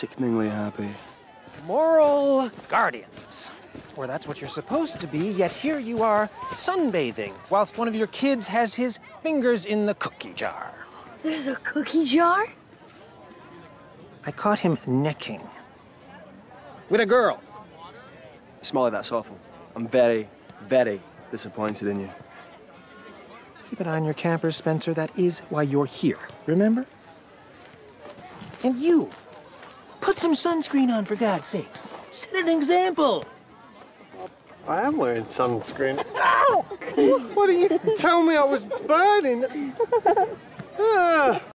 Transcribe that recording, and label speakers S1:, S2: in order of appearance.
S1: sickeningly happy.
S2: Moral guardians. Or that's what you're supposed to be, yet here you are sunbathing, whilst one of your kids has his fingers in the cookie jar.
S3: There's a cookie jar?
S2: I caught him necking. With a girl.
S1: Smiley, that's awful. I'm very, very disappointed in you.
S2: Keep an eye on your campers, Spencer. That is why you're here, remember? And you, put some sunscreen on, for God's sakes. Set an example.
S4: I am wearing sunscreen. Ow! What did you tell me I was burning?